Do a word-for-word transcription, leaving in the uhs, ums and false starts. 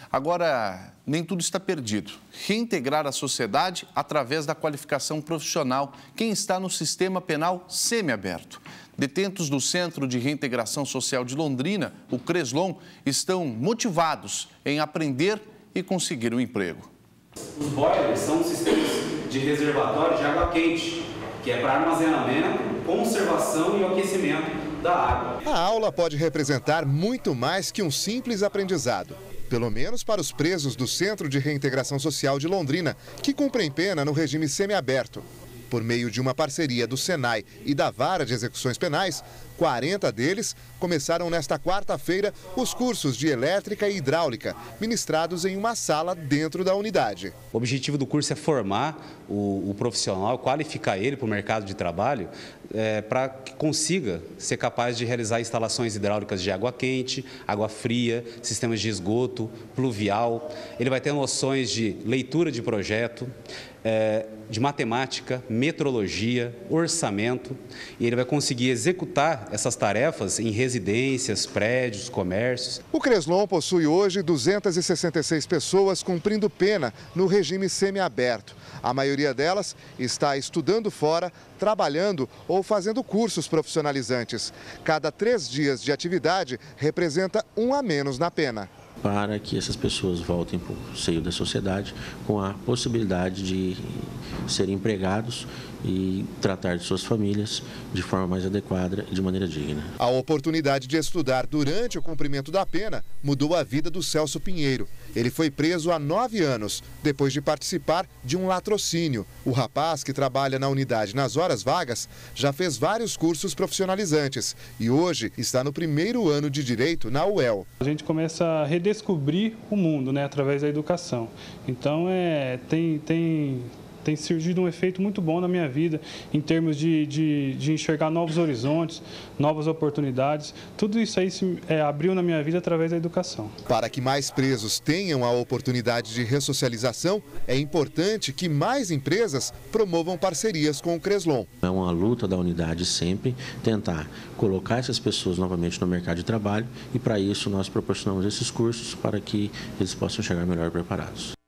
Agora, nem tudo está perdido. Reintegrar a sociedade através da qualificação profissional, quem está no sistema penal semiaberto. Detentos do Centro de Reintegração Social de Londrina, o CRESLON, estão motivados em aprender e conseguir um emprego. Os boilers são sistemas de reservatório de água quente, que é para armazenamento, conservação e aquecimento da água. A aula pode representar muito mais que um simples aprendizado. Pelo menos para os presos do Centro de Reintegração Social de Londrina, que cumprem pena no regime semiaberto. Por meio de uma parceria do Senai e da Vara de Execuções Penais, quarenta deles começaram nesta quarta-feira os cursos de elétrica e hidráulica, ministrados em uma sala dentro da unidade. O objetivo do curso é formar o, o profissional, qualificar ele para o mercado de trabalho, é, para que consiga ser capaz de realizar instalações hidráulicas de água quente, água fria, sistemas de esgoto, pluvial. Ele vai ter noções de leitura de projeto, é, de matemática, metrologia, orçamento, e ele vai conseguir executar essas tarefas em residências, prédios, comércios. O CRESLON possui hoje duzentas e sessenta e seis pessoas cumprindo pena no regime semiaberto. A maioria delas está estudando fora, trabalhando ou fazendo cursos profissionalizantes. Cada três dias de atividade representa um a menos na pena. Para que essas pessoas voltem para o seio da sociedade com a possibilidade de serem empregados e tratar de suas famílias de forma mais adequada e de maneira digna. A oportunidade de estudar durante o cumprimento da pena mudou a vida do Celso Pinheiro. Ele foi preso há nove anos, depois de participar de um latrocínio. O rapaz, que trabalha na unidade nas horas vagas, já fez vários cursos profissionalizantes e hoje está no primeiro ano de Direito na U E L. A gente começa a redescobrir o mundo, né, através da educação. Então, é, tem... tem... tem surgido um efeito muito bom na minha vida, em termos de, de, de enxergar novos horizontes, novas oportunidades. Tudo isso aí se, é, abriu na minha vida através da educação. Para que mais presos tenham a oportunidade de ressocialização, é importante que mais empresas promovam parcerias com o CRESLON. É uma luta da unidade sempre tentar colocar essas pessoas novamente no mercado de trabalho e, para isso, nós proporcionamos esses cursos para que eles possam chegar melhor preparados.